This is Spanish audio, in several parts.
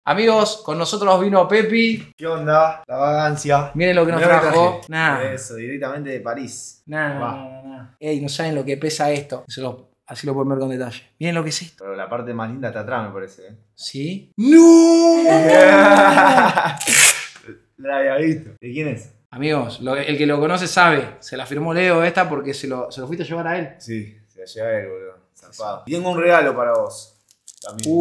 Amigos, con nosotros vino Pepi. ¿Qué onda? La vagancia. Miren lo que nos trajo. Nada. Eso, directamente de París. Nada. Ey, no saben lo que pesa esto. Así lo pueden ver con detalle. Miren lo que es esto. Pero la parte más linda está atrás, me parece. ¿Sí? ¡No! La había visto. ¿De quién es? Amigos, el que lo conoce sabe. Se la firmó Leo esta porque se lo fuiste a llevar a él. Sí, se la lleva él, boludo. Zapado. Y tengo un regalo para vos. También.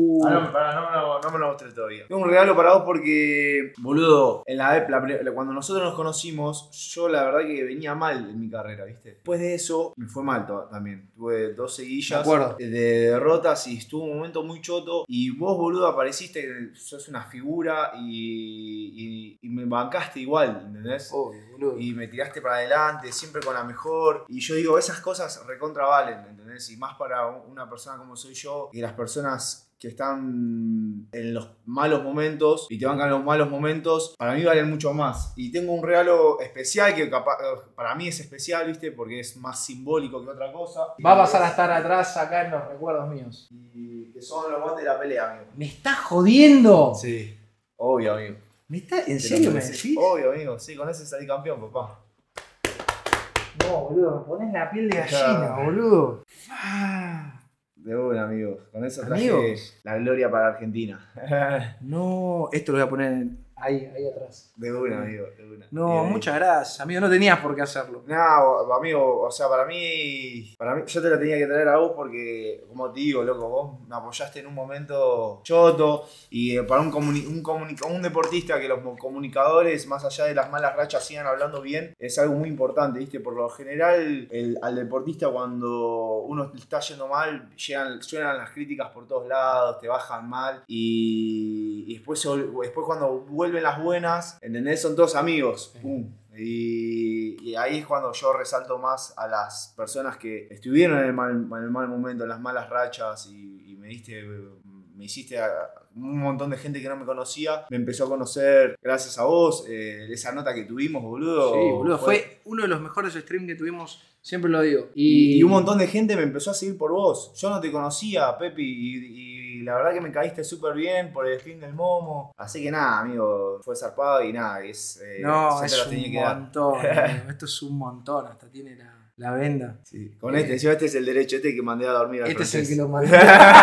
No me lo mostré todavía. Tengo un regalo para vos porque, boludo, cuando nosotros nos conocimos, yo la verdad que venía mal en mi carrera, ¿viste? Después de eso, me fue mal también. Tuve 2 seguillas de derrotas y estuvo un momento muy choto. Y vos, boludo, apareciste, sos una figura y me bancaste igual, ¿entendés? Obvio, boludo. Y me tiraste para adelante, siempre con la mejor. Y yo digo, esas cosas recontra valen, ¿entendés? Y más para una persona como soy yo, y las personas que están en los malos momentos y te bancan los malos momentos, para mí valen mucho más. Y tengo un regalo especial que para mí es especial, ¿viste? Porque es más simbólico que otra cosa. Va a pasar a estar atrás acá en los recuerdos míos. Y que son los guantes de la pelea, amigo. ¿Me estás jodiendo? Sí, obvio, amigo. ¿En serio me decís? Obvio, amigo. Sí, con ese salí campeón, papá. No, boludo, me pones la piel de gallina, boludo. De una, amigos. Con eso traje la gloria para Argentina. No, esto lo voy a poner ahí atrás. De una, amigo, de una. No, muchas gracias, amigo. No tenías por qué hacerlo. No, amigo, o sea, para mí yo te la tenía que traer a vos porque, como te digo, loco, vos me apoyaste en un momento choto y para un deportista que los comunicadores, más allá de las malas rachas, sigan hablando bien, es algo muy importante, ¿viste? Por lo general, al deportista cuando uno está yendo mal, suenan las críticas por todos lados, te bajan mal y después cuando vuelven las buenas, ¿entendés? Son todos amigos. Sí. Y ahí es cuando yo resalto más a las personas que estuvieron en el mal momento, en las malas rachas y me hiciste un montón de gente que no me conocía, me empezó a conocer gracias a vos, esa nota que tuvimos, boludo. Sí, boludo, fue uno de los mejores streams que tuvimos, siempre lo digo. Y un montón de gente me empezó a seguir por vos. Yo no te conocía, Pepi, y la verdad que me caíste súper bien por el stream del Momo. Así que nada, amigo, fue zarpado y nada, es un montón, amigo, esto es un montón, hasta tiene la venda. Sí, con este es el derecho, que mandé a dormir al francés. Es el que lo mandé.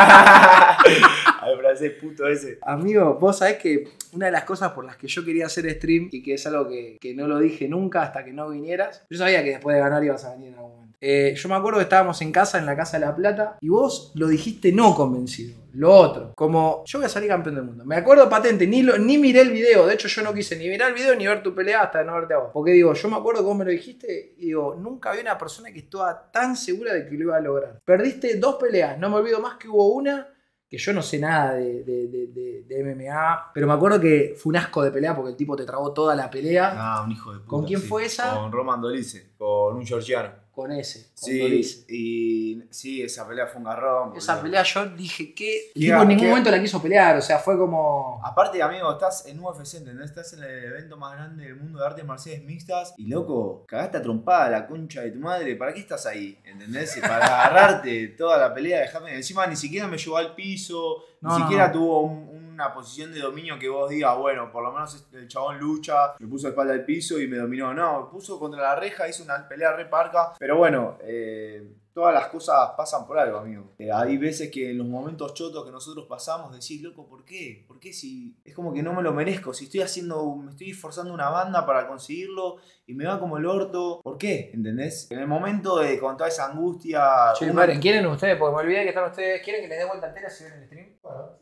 Al francés puto ese. Amigo, vos sabés que una de las cosas por las que yo quería hacer stream, y que es algo que no lo dije nunca hasta que no vinieras, yo sabía que después de ganar ibas a venir en algún momento. Yo me acuerdo que estábamos en la Casa de la Plata, y vos lo dijiste no convencido. Lo otro, como yo voy a salir campeón del mundo. Me acuerdo patente, ni miré el video. De hecho, yo no quise ni mirar el video ni ver tu pelea hasta no verte a vos. Porque digo, yo me acuerdo que vos me lo dijiste y digo, nunca vi una persona que estaba tan segura de que lo iba a lograr. Perdiste 2 peleas, no me olvido más que hubo una que yo no sé nada de MMA, pero me acuerdo que fue un asco de pelea porque el tipo te trabó toda la pelea. Ah, un hijo de puta. ¿Con quién fue esa? Con Roman Dolidze, con un georgiano. Con ese. Sí, y sí, esa pelea fue un garrón. Esa pelea yo dije que el tipo en ningún momento la quiso pelear, o sea, fue como... Aparte, amigo, estás en UFC, ¿entendés? Estás en el evento más grande del mundo de artes marciales mixtas y, loco, cagaste a trompada la concha de tu madre. ¿Para qué estás ahí? ¿Entendés? Para agarrarte toda la pelea, dejarme... Encima ni siquiera me llevó al piso, ni siquiera tuvo una posición de dominio que vos digas, bueno, por lo menos el chabón lucha, me puso de espalda al piso y me dominó. No, me puso contra la reja, hizo una pelea re parca. Pero bueno, todas las cosas pasan por algo, amigo. Hay veces que en los momentos chotos que nosotros pasamos decís, loco, ¿por qué? ¿Por qué si es como que no me lo merezco? Si me estoy esforzando una banda para conseguirlo y me va como el orto, ¿por qué? ¿Entendés? En el momento con toda esa angustia... Che, madre, ¿quieren ustedes? Porque me olvidé que están ustedes. ¿Quieren que les dé vuelta entera si ven el stream? Bueno.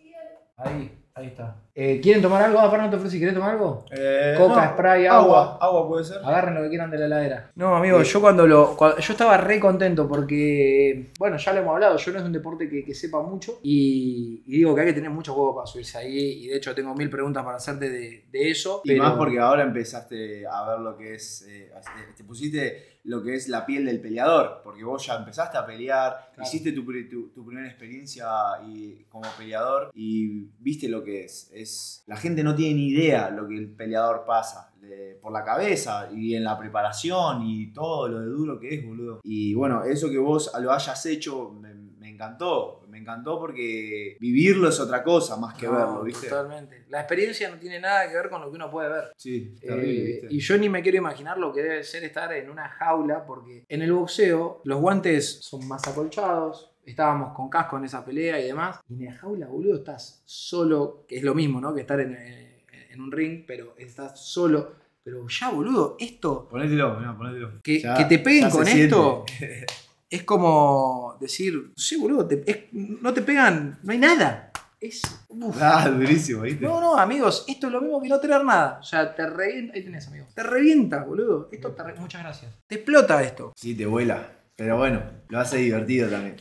Ahí está. ¿Quieren tomar algo? Aparte no te ofrecí, ¿querés tomar algo? Coca, no, spray, agua. Agua puede ser. Agarren lo que quieran de la heladera. No, amigo, yo yo estaba re contento porque, bueno, ya lo hemos hablado, yo no es un deporte que sepa mucho y digo que hay que tener mucho juego para subirse ahí y de hecho tengo 1000 preguntas para hacerte de eso. Y más porque ahora empezaste a ver lo que es, te pusiste lo que es la piel del peleador, porque vos ya empezaste a pelear, claro. Hiciste tu primera experiencia como peleador y viste lo que es. La gente no tiene ni idea lo que el peleador pasa por la cabeza y en la preparación y todo lo de duro que es, boludo. Y bueno, eso que vos lo hayas hecho me me encantó porque vivirlo es otra cosa más que verlo, ¿viste? Totalmente. La experiencia no tiene nada que ver con lo que uno puede ver. Sí, terrible, ¿viste? Y yo ni me quiero imaginar lo que debe ser estar en una jaula, porque en el boxeo los guantes son más acolchados. Estábamos con casco en esa pelea y demás. Y en la jaula, boludo, estás solo, que es lo mismo, ¿no? Que estar en un ring, pero estás solo. Pero ya, boludo, esto... Ponételo, mirá, ponételo. Que te peguen con esto es como decir, sí, boludo, no te pegan, no hay nada. Es... durísimo, ¿viste? No, amigos, esto es lo mismo que no tener nada. O sea, te revienta. Ahí tenés, amigo. Te revienta, boludo. Muchas gracias. Te explota esto. Sí, te vuela. Pero bueno, lo hace divertido también.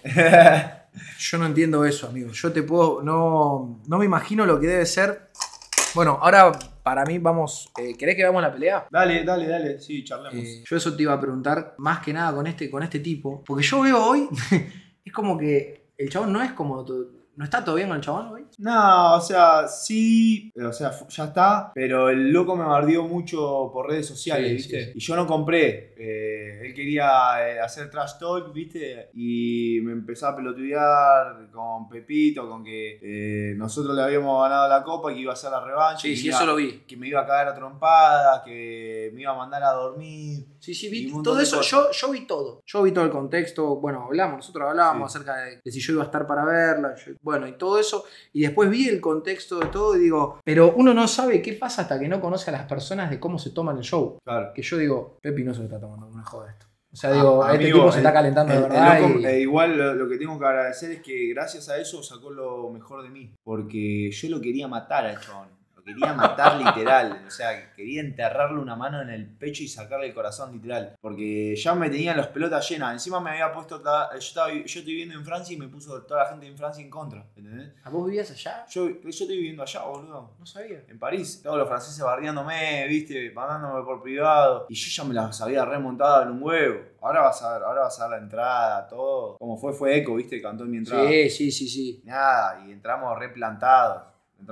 Yo no entiendo eso, amigo. Yo te puedo... No me imagino lo que debe ser. Bueno, ahora para mí vamos... ¿Querés que vamos a la pelea? Dale. Sí, charlemos. Yo eso te iba a preguntar más que nada con este tipo. Porque yo veo hoy... es como que el chabón no es como... ¿No está todo bien con el chabón hoy? No, o sea, sí, o sea, ya está, pero el loco me bardeó mucho por redes sociales, ¿viste? Sí. Y yo no compré. Él quería hacer trash talk, ¿viste? Y me empezó a pelotudear con Pepito, con que nosotros le habíamos ganado la copa y que iba a hacer la revancha. Sí, eso lo vi. Que me iba a cagar a trompadas, que me iba a mandar a dormir. Sí, vi todo eso. Yo vi todo. Yo vi todo el contexto. Bueno, nosotros hablábamos acerca de si yo iba a estar para verla. Bueno, y todo eso. Y después vi el contexto de todo y digo, pero uno no sabe qué pasa hasta que no conoce a las personas de cómo se toman el show. Claro. Que yo digo, Pepi no se lo está tomando, no me joda esto. O sea, digo, amigo, este tipo se está calentando de verdad. Loco, igual lo que tengo que agradecer es que gracias a eso sacó lo mejor de mí. Porque yo lo quería matar al chabón. Lo quería matar literal. O sea, quería enterrarle una mano en el pecho y sacarle el corazón literal. Porque ya me tenían las pelotas llenas. Encima me había puesto... Yo estoy viviendo en Francia y me puso toda la gente en Francia en contra. ¿Entendés? ¿A vos vivías allá? Yo estoy viviendo allá, boludo. No sabía. En París. Todos los franceses bardeándome, viste, mandándome por privado. Y yo ya me las había remontado en un huevo. Ahora vas a ver la entrada, todo. Como fue eco, viste, cantó en mi entrada. Sí. Nada, y entramos replantados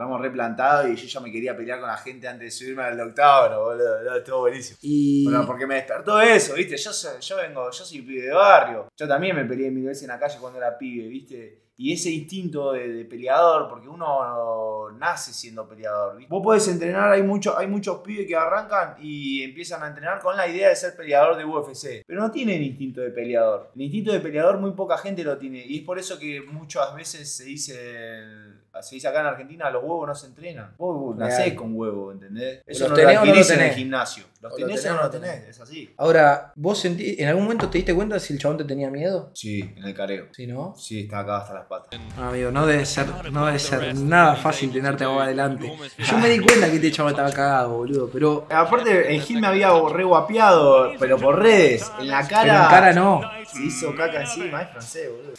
y yo ya me quería pelear con la gente antes de subirme al octavo, boludo. Estuvo buenísimo. Pero porque me despertó eso, viste. Yo soy pibe de barrio. Yo también me peleé 1000 veces en la calle cuando era pibe, viste. Y ese instinto de peleador, porque uno nace siendo peleador, ¿viste? Vos podés entrenar, hay muchos pibes que arrancan y empiezan a entrenar con la idea de ser peleador de UFC. Pero no tienen instinto de peleador. El instinto de peleador muy poca gente lo tiene. Y es por eso que muchas veces se dice acá en Argentina, los huevos no se entrenan. Vos nacés con huevos, ¿entendés? Eso no lo adquirís en el gimnasio. Los tenés o no los tenés, es así. Ahora, ¿vos en algún momento te diste cuenta si el chabón te tenía miedo? Sí, en el careo. ¿Sí, no? Sí, está acá hasta las patas. No, amigo, no debe ser nada fácil tenerte a vos adelante. Yo me di cuenta que este chabón estaba cagado, boludo, pero... Aparte, el Gil me había re guapeado, pero por redes, en la cara... Pero en cara no. Se hizo caca encima, es francés, boludo.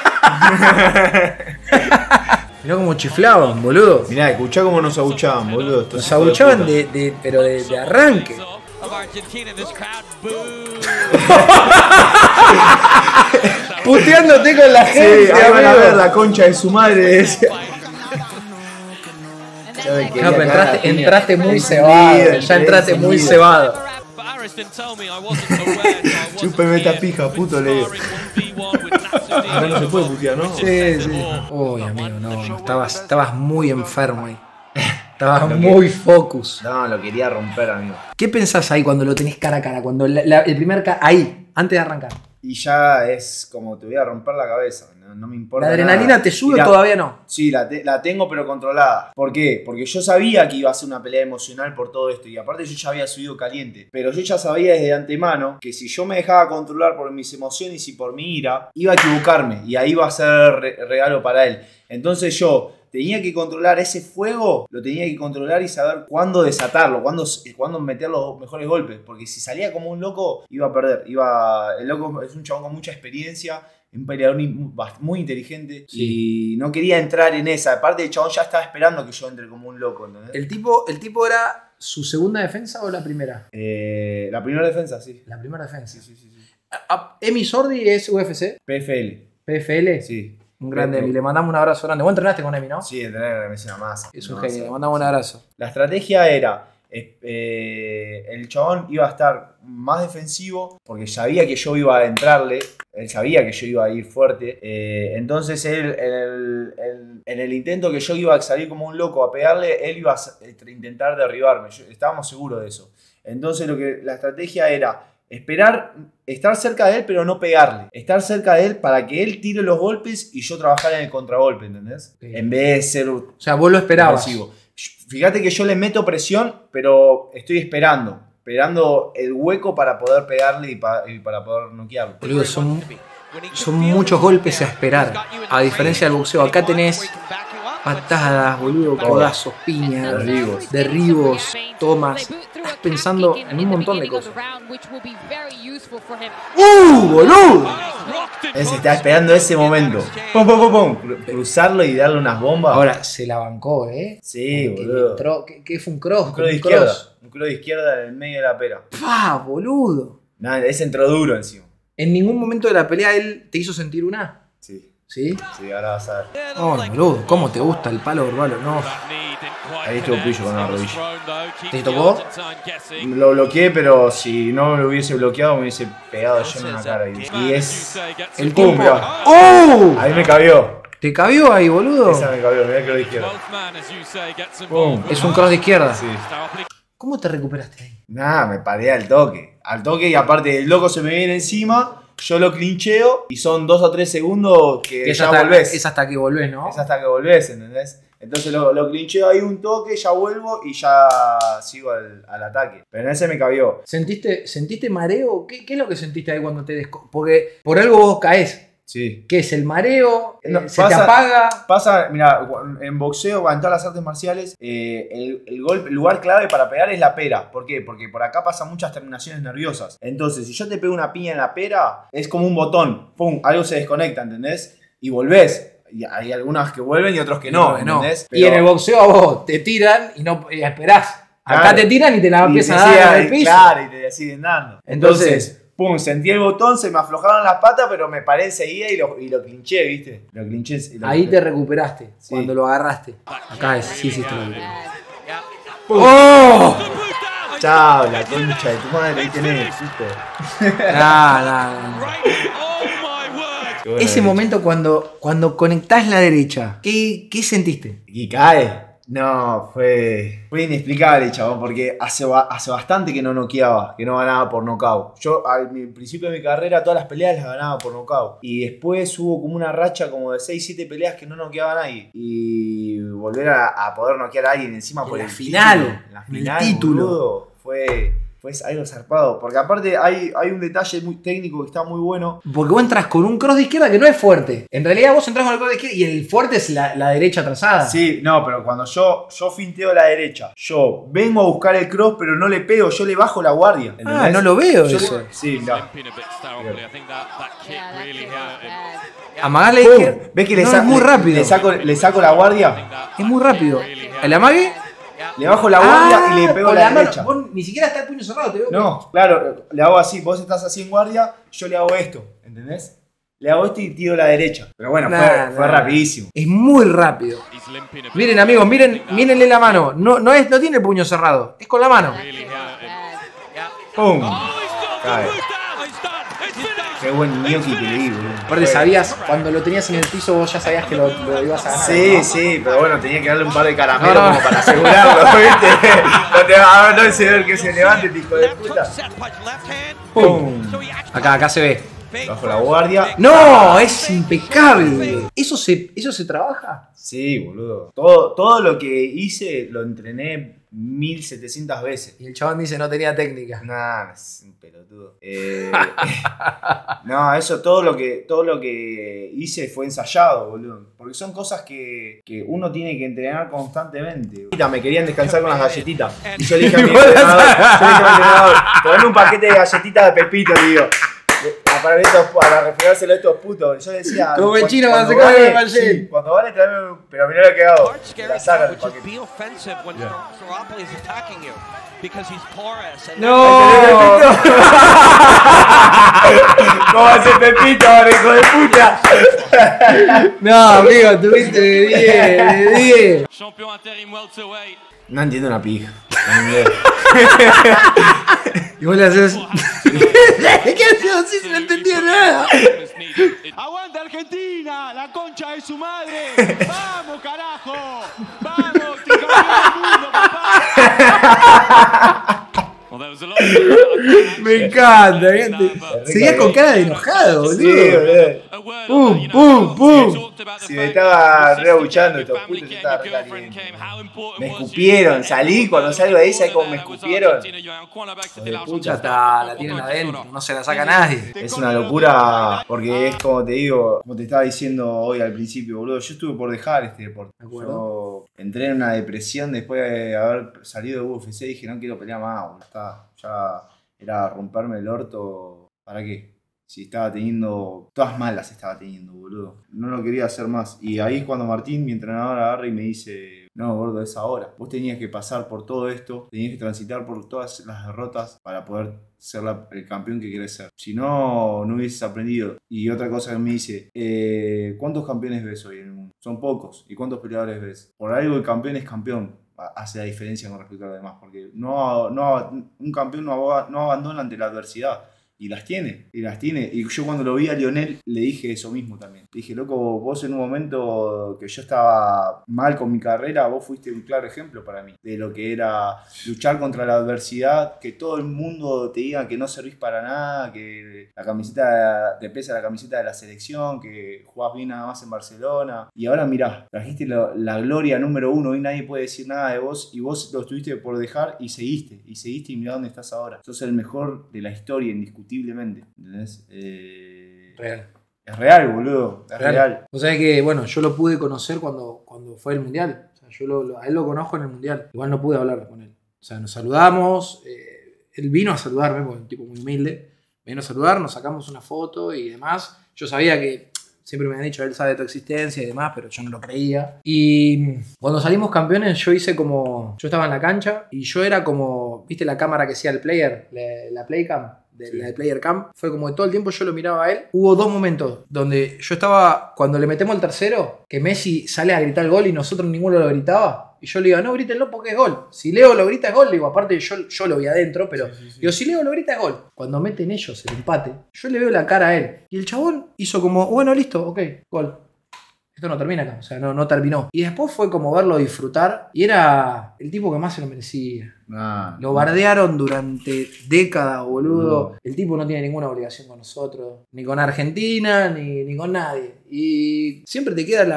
Mirá cómo chiflaban, boludo. Mirá, escuchá cómo nos abuchaban, boludo. Nos abuchaban pero de arranque. Puteándote con la gente. Sí, ahí van a ver la concha de su madre, decía. No, pero entraste muy cebado. Ya entraste muy cebado. Chúpeme esta pija, puto, le digo. Acá no se puede putear, ¿no? Sí. Uy, amigo, no. Estabas muy enfermo ahí. Estabas muy focus. No, lo quería romper, amigo. ¿Qué pensás ahí cuando lo tenés cara a cara? Cuando el primer ahí, antes de arrancar. Y ya es como te voy a romper la cabeza, no me importa. ¿La adrenalina nada. te sube o todavía no? Sí, la tengo pero controlada. ¿Por qué? Porque yo sabía que iba a ser una pelea emocional por todo esto y aparte yo ya había subido caliente. Pero yo ya sabía desde antemano que si yo me dejaba controlar por mis emociones y por mi ira, iba a equivocarme y ahí iba a ser regalo para él. Entonces yo tenía que controlar ese fuego, lo tenía que controlar y saber cuándo desatarlo, cuándo meter los mejores golpes. Porque si salía como un loco, iba a perder. El loco es un chabón con mucha experiencia, un peleador muy inteligente. Sí. Y no quería entrar en esa. Aparte, el chabón ya estaba esperando que yo entre como un loco, ¿entendés? ¿El tipo era su segunda defensa o la primera? La primera defensa, sí. La primera defensa. Sí. ¿Emi Sordi es UFC? PFL. Sí. Un grande Emi, le mandamos un abrazo grande. Vos entrenaste con Emi, ¿no? Sí, entrené, es una masa. Es un genio, le mandamos un abrazo. La estrategia era el chabón iba a estar más defensivo porque sabía que yo iba a entrarle, él sabía que yo iba a ir fuerte, entonces él en el intento que yo iba a salir como un loco a pegarle, él iba a intentar derribarme, estábamos seguros de eso. Entonces la estrategia era esperar, estar cerca de él pero no pegarle, estar cerca de él para que él tire los golpes y yo trabajar en el contragolpe, ¿entendés? Sí. En vez de ser... O sea, vos lo esperabas. Agresivo. Fíjate que yo le meto presión, pero estoy esperando el hueco para poder pegarle y para poder noquearlo. Boludo, son muchos golpes a esperar. A diferencia del boxeo, acá tenés patadas, boludo, codazos, piñas, derribos, tomas. Estás pensando en un montón de cosas. ¡Boludo! Él se está esperando ese momento. Pum, pum, pum, pum. Cruzarlo y darle unas bombas. Ahora, se la bancó, ¿eh? Sí, boludo. ¿Qué fue un cross? Un cross de izquierda. Un cross de izquierda en el medio de la pera. ¡Pah, boludo! Nada, ese entró duro encima. ¿En ningún momento de la pelea él te hizo sentir una? Sí. ¿Sí? Sí, ahora vas a ver. Oh, boludo, ¿cómo te gusta el palo verbal o no? Ahí estuvo pillo con la rodilla. ¿Te tocó? Lo bloqueé, pero si no lo hubiese bloqueado me hubiese pegado yo en la cara. Y es... El tiempo. ¡Oh! Ahí me cabió. ¿Te cabió ahí, boludo? Esa me cabió, mirá que lo de izquierda. ¡Pum! Es un cross de izquierda. Sí. ¿Cómo te recuperaste ahí? Nada, me paré al toque. Al toque y aparte el loco se me viene encima, yo lo clincheo y son 2 o 3 segundos que ya volvés. Es hasta que volvés, ¿no? Es hasta que volvés, ¿entendés? Entonces lo clincheo ahí un toque, ya vuelvo y ya sigo al ataque. Pero en ese me cabió. ¿Sentiste mareo? ¿Qué es lo que sentiste ahí cuando te Porque por algo vos caes. Sí. ¿Qué es el mareo? No, ¿Se te apaga? Pasa, mira, en boxeo, en todas las artes marciales, el lugar clave para pegar es la pera. ¿Por qué? Porque por acá pasan muchas terminaciones nerviosas. Entonces, si yo te pego una piña en la pera, es como un botón. ¡Pum! Algo se desconecta, ¿entendés? Y volvés. Y hay algunas que vuelven y otros que no, ¿entendés? Pero... Y en el boxeo a vos te tiran y no esperás. Acá claro, te tiran y te la empiezan a dar en el piso. Claro, y te siguen dando. Entonces pum, sentí el botón, se me aflojaron las patas, pero me paré enseguida y lo clinché, ¿viste? Lo clinché. Ahí te recuperaste, sí. Cuando lo agarraste. Acá sí hiciste lo que ¡Oh! Chao, la concha de tu madre, ahí tenés, puto. Bueno, ese momento cuando conectás la derecha, ¿qué sentiste? Y cae. No, fue inexplicable, chabón, porque hace bastante que no noqueaba, que no ganaba por nocaut. Yo al principio de mi carrera todas las peleas las ganaba por nocaut. Y después hubo como una racha como de 6-7 peleas que no noqueaba a nadie. Y volver a poder noquear a alguien encima por el final. La final, el título. Boludo, fue algo zarpado. Porque aparte hay un detalle muy técnico que está muy bueno. Porque vos entras con un cross de izquierda que no es fuerte. En realidad vos entras con el cross de izquierda y el fuerte es la derecha atrasada. Sí, no, pero cuando yo finteo la derecha, yo vengo a buscar el cross, pero no le pego, yo le bajo la guardia. ¿Entendés? Ah, no lo veo eso. Sí, no. Amagá la izquierda. ¿Ves que es muy rápido. Le saco la guardia? Es muy rápido. ¿El amague? Le bajo la guardia y le pego la derecha. Vos ni siquiera está el puño cerrado, te veo. No, claro, le hago así. Vos estás así en guardia, yo le hago esto, ¿entendés? Le hago esto y tiro la derecha. Pero bueno, fue rapidísimo. Es muy rápido. Miren, amigos, mírenle la mano. No tiene el puño cerrado, es con la mano. ¡Pum! Cae. Qué buen gnocchi que le di, boludo. Aparte sabías, cuando lo tenías en el piso vos ya sabías que lo ibas a ganar. Sí, ¿no? Sí, pero bueno, tenía que darle un par de caramelos como para asegurarlo, ¿viste? No se ve que se levante, hijo de puta. ¡Pum! Acá se ve. Bajo la guardia. ¡No! Es impecable. ¿Eso se trabaja? Sí, boludo. Todo lo que hice lo entrené 1700 veces. Y el chabón dice no tenía técnica. Nah, es un pelotudo. No, eso todo lo que hice fue ensayado, boludo. Porque son cosas que uno tiene que entrenar constantemente. Me querían descansar con las galletitas. Y yo le dije a mi entrenador, traeme un paquete de galletitas de Pepito, digo. Para refregárselo a estos putos. Yo decía. Como el chino cuando se come el paquete. Sí, cuando vale, tráeme. Pero mirá lo que hago. La sacan el paquete. ¡No! ¿Cómo hace Pepito, hijo de puta? No, amigo, tuviste de 10. No entiendo una pija. En inglés. Y vos le haces. ¿Qué haces así? No entendía nada. ¡Aguanta Argentina! ¡La concha de su madre! ¡Vamos, carajo! ¡Vamos, tricampeón del mundo, papá! Me encanta, gente. Seguía con cara de enojado, boludo. Sí, boludo. ¡Pum, pum, pum! Si me estaba reabuchando, estos putos, estaba re caliente. Me escupieron, salí, cuando salgo de ahí, ¿sabes cómo me escupieron? Ya está, la tienen adentro, no se la saca nadie. Es una locura, porque es como te digo, como te estaba diciendo hoy al principio, boludo, yo estuve por dejar este deporte. Yo entré en una depresión después de haber salido de UFC y dije, no quiero pelear más, boludo. Ya era romperme el orto, ¿para qué? Si estaba teniendo, todas malas estaba teniendo, boludo. No lo quería hacer más. Y ahí es cuando Martín, mi entrenador, agarra y me dice, no, gordo, es ahora. Vos tenías que pasar por todo esto, tenías que transitar por todas las derrotas para poder ser el campeón que querés ser. Si no, no hubieses aprendido. Y otra cosa que me dice, ¿cuántos campeones ves hoy en el mundo? Son pocos. ¿Y cuántos peleadores ves? Por algo el campeón es campeón. Hace la diferencia con respecto a los demás. Porque un campeón no abandona ante la adversidad. Y las tiene. Y yo cuando lo vi a Lionel le dije eso mismo también. Le dije, loco, vos en un momento que yo estaba mal con mi carrera, vos fuiste un claro ejemplo para mí. De lo que era luchar contra la adversidad, que todo el mundo te diga que no servís para nada, que la camiseta te pesa la camiseta de la selección, que jugás bien nada más en Barcelona. Y ahora mirá, trajiste la gloria número 1, hoy nadie puede decir nada de vos, y vos lo estuviste por dejar y seguiste y mirá dónde estás ahora. Sos el mejor de la historia, indiscutiblemente. ¿Entendés? Real. Es real, boludo. Es real. O sea que, bueno, yo lo pude conocer cuando fue el mundial. O sea, yo a él lo conozco en el mundial. Igual no pude hablar con él. O sea, nos saludamos. Él vino a saludarme, porque es un tipo muy humilde. Vino a saludar, nos sacamos una foto y demás. Yo sabía que siempre me han dicho, él sabe de tu existencia y demás, pero yo no lo creía. Y cuando salimos campeones, yo estaba en la cancha y yo era como, ¿viste la cámara que hacía el player? La Playcam. La de Player Cam, fue como que todo el tiempo yo lo miraba a él. Hubo 2 momentos donde yo estaba, cuando le metemos el tercero, que Messi sale a gritar el gol y nosotros ninguno lo gritaba. Y yo le digo, no, grítenlo porque es gol. Si Leo lo grita es gol, le digo, aparte yo lo vi adentro, pero digo, si Leo lo grita es gol. Cuando meten ellos el empate, yo le veo la cara a él. Y el chabón hizo como, bueno, listo, ok, gol. Esto no termina acá, o sea, no terminó. Y después fue como verlo disfrutar y era el tipo que más se lo merecía. Lo bardearon durante décadas, boludo. El tipo no tiene ninguna obligación con nosotros, ni con Argentina, ni con nadie. Y siempre te queda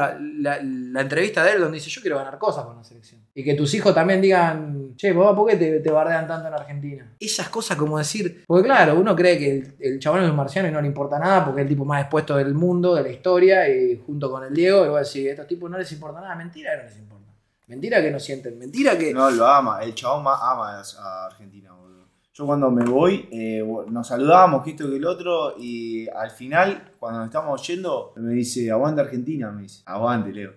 la entrevista de él donde dice, yo quiero ganar cosas con la selección. Y que tus hijos también digan, che, papá, ¿por qué te bardean tanto en Argentina? Esas cosas como decir, porque claro, uno cree que el chabón es un marciano y no le importa nada porque es el tipo más expuesto del mundo, de la historia, y junto con el Diego, y voy a decir, a estos tipos no les importa nada. Mentira que no les importa. Mentira que no sienten, mentira que... No, lo ama, el chabón ama a Argentina, boludo. Yo cuando me voy, nos saludábamos, que esto que el otro, y al final, cuando nos estamos yendo, me dice, aguante Argentina, me dice, aguante, Leo.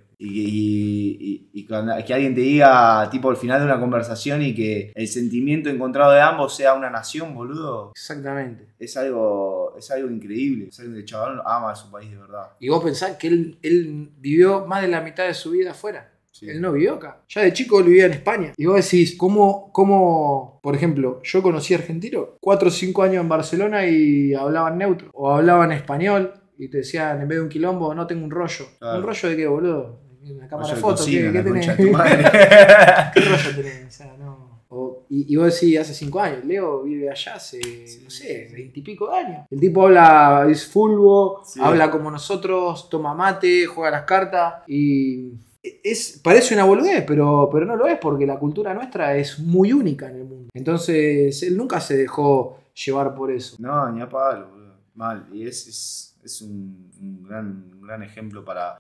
Y cuando, que alguien te diga, tipo, al final de una conversación y que el sentimiento encontrado de ambos sea una nación, boludo. Exactamente. Es algo increíble. Es algo que el chaval ama a su país de verdad. Y vos pensás que él vivió más de la mitad de su vida afuera. Sí. Él no vivió acá. Ya de chico él vivía en España. Y vos decís, ¿cómo por ejemplo, yo conocí a argentinos 4 o 5 años en Barcelona y hablaban neutro. O hablaban español y te decían, en vez de un quilombo, no tengo un rollo. Claro. ¿Un rollo de qué, boludo? Una cámara de fotos. ¿Qué tenés? ¿Qué rollo tenés? O sea, no. Y vos decís, hace 5 años. Leo vive allá hace, no sé, 20 y pico de años. El tipo habla, es fútbol, sí. Habla como nosotros, toma mate, juega las cartas y... parece una boludez, pero no lo es porque la cultura nuestra es muy única en el mundo. Entonces, él nunca se dejó llevar por eso. No, ni a palo, boludo. Mal. Y es un gran ejemplo para...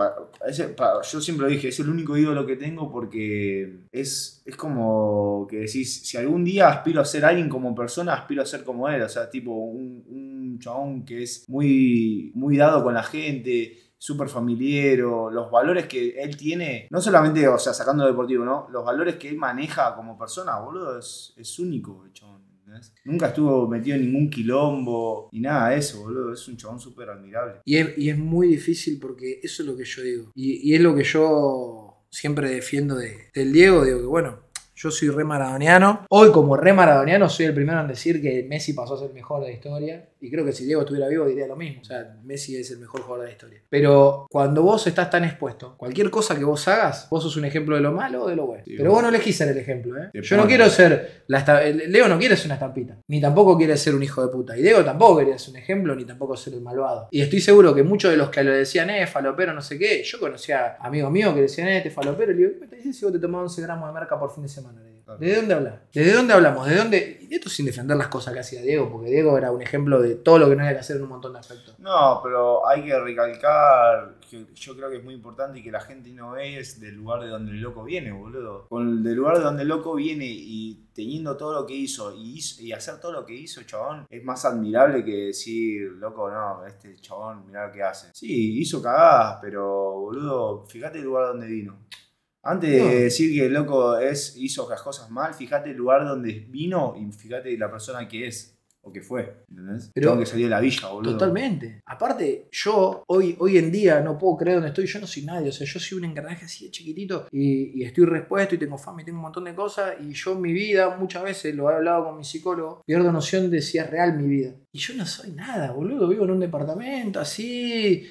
Yo siempre lo dije, es el único ídolo que tengo porque es como que decís, si algún día aspiro a ser alguien como persona, aspiro a ser como él. O sea, tipo un chabón que es muy, muy dado con la gente, súper familiero, los valores que él tiene, no solamente, o sea, sacando lo deportivo, ¿no? Los valores que él maneja como persona, boludo, es único, el chabón. Nunca estuvo metido en ningún quilombo ni nada de eso, boludo. Es un chabón súper admirable. Y es muy difícil porque eso es lo que yo digo. Y es lo que yo siempre defiendo del Diego. Digo que, bueno, Yo soy re maradoniano. Hoy, como re maradoniano, soy el primero en decir que Messi pasó a ser el mejor de la historia. Y creo que si Diego estuviera vivo diría lo mismo. O sea, Messi es el mejor jugador de la historia. Pero cuando vos estás tan expuesto, cualquier cosa que vos hagas, vos sos un ejemplo de lo malo o de lo bueno. Sí, pero vos no elegís ser el ejemplo, ¿eh? Yo no quiero ser... Leo no quiere ser una estampita. Ni tampoco quiere ser un hijo de puta. Y Diego tampoco quería ser un ejemplo, ni tampoco ser el malvado. Y estoy seguro que muchos de los que lo decían, falopero, no sé qué, yo conocía amigos míos que decían, este falopero, y le digo, ¿qué te dices si vos te tomás 11 gramos de merca por fin de semana? ¿Desde dónde hablas? ¿Desde dónde hablamos? ¿De dónde? Y esto sin defender las cosas que hacía Diego, porque Diego era un ejemplo de todo lo que no había que hacer en un montón de aspectos. No, pero hay que recalcar que yo creo que es muy importante y que la gente no ve es del lugar de donde el loco viene, boludo. Del lugar de donde el loco viene y teniendo todo lo que hizo y hacer todo lo que hizo, chabón, es más admirable que decir, loco, no, este chabón, mirá lo que hace. Sí, hizo cagadas, pero, boludo, fíjate el lugar donde vino. Antes de decir que el loco hizo las cosas mal, fíjate el lugar donde vino y fíjate la persona que es o que fue, ¿entendés? Pero tengo que salir de la villa, boludo. Totalmente. Aparte, yo hoy en día no puedo creer donde estoy. Yo no soy nadie. O sea, yo soy un engranaje así de chiquitito y estoy repuesto y tengo fama y tengo un montón de cosas. Y yo en mi vida, muchas veces lo he hablado con mi psicólogo, pierdo noción de si es real mi vida. Y yo no soy nada, boludo. Vivo en un departamento así,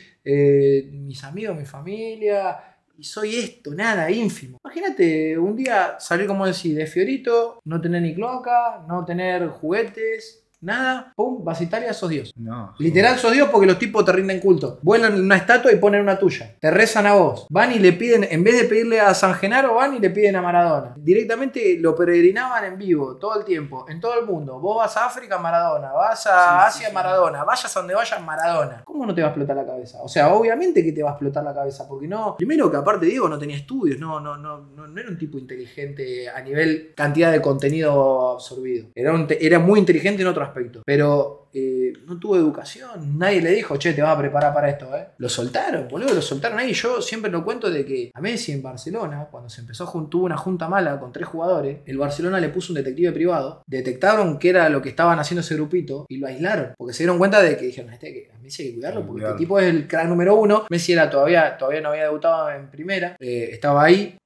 mis amigos, mi familia... Y soy esto, nada, ínfimo. Imagínate un día salir, como decís, de Fiorito, no tener ni cloaca, no tener juguetes, nada, pum, vas a Italia, sos Dios. No. Literal sos Dios porque los tipos te rinden culto. Vuelan una estatua y ponen una tuya. Te rezan a vos. Van y le piden, en vez de pedirle a San Genaro, van y le piden a Maradona. Directamente lo peregrinaban en vivo, todo el tiempo, en todo el mundo. Vos vas a África, Maradona. Vas a Asia, Maradona. Vayas a donde vayas, Maradona. ¿Cómo no te va a explotar la cabeza? O sea, obviamente que te va a explotar la cabeza, porque no... Primero que aparte Diego no tenía estudios, no era un tipo inteligente a nivel cantidad de contenido absorbido. Era muy inteligente en otro aspecto. Pero no tuvo educación. Nadie le dijo, che, te vas a preparar para esto, Lo soltaron, boludo, lo soltaron ahí. Yo siempre lo cuento de que a Messi en Barcelona, cuando se empezó, tuvo una junta mala con 3 jugadores, el Barcelona le puso un detective privado, detectaron que era lo que estaban haciendo ese grupito y lo aislaron, porque se dieron cuenta de que dijeron, a Messi hay que cuidarlo, porque este tipo es el crack número 1. Messi todavía no había debutado en primera, estaba ahí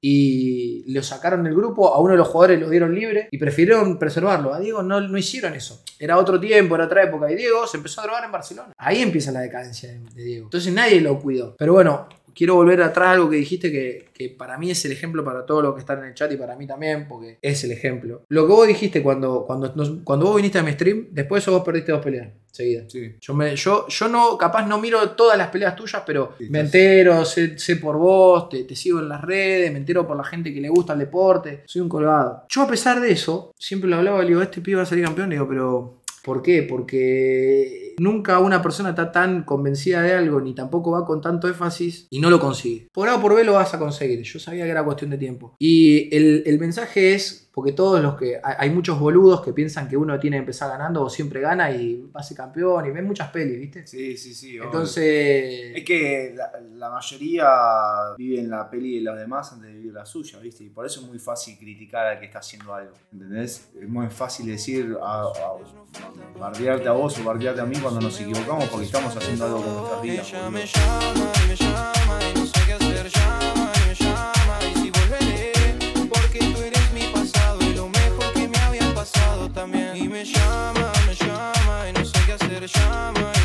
y lo sacaron del grupo. A uno de los jugadores lo dieron libre y prefirieron preservarlo. A Diego no hicieron eso. Era otro tiempo, era otra época. Y Diego se empezó a drogar en Barcelona. Ahí empieza la decadencia de Diego. Entonces nadie lo cuidó. Pero bueno, quiero volver atrás a algo que dijiste que para mí es el ejemplo para todos los que están en el chat y para mí también, porque es el ejemplo. Lo que vos dijiste cuando vos viniste a mi stream, después de eso vos perdiste 2 peleas seguidas. Sí. Yo no, capaz no miro todas las peleas tuyas, pero sí, me entero, sé por vos, te sigo en las redes, me entero por la gente que le gusta el deporte. Soy un colgado. Yo, a pesar de eso, siempre lo hablaba, le digo, este pibe va a salir campeón, le digo, pero... ¿Por qué? Porque nunca una persona está tan convencida de algo, ni tampoco va con tanto énfasis y no lo consigue. Por A o por B lo vas a conseguir. Yo sabía que era cuestión de tiempo. Y el mensaje es, porque todos los que... Hay muchos boludos que piensan que uno tiene que empezar ganando o siempre gana y va a ser campeón y ven muchas pelis, ¿viste? Sí. Entonces... Es que la mayoría vive en la peli de los demás antes de vivir la suya, ¿viste? Y por eso es muy fácil criticar al que está haciendo algo, ¿entendés? Es muy fácil decir... bardearte a vos o bardearte a mí cuando nos equivocamos porque estamos haciendo algo con nuestras vidas. Ella me llama y no sé qué hacer, llama y si volveré, porque tú eres mi pasado y lo mejor que me había pasado también. Y me llama y no sé qué hacer, llama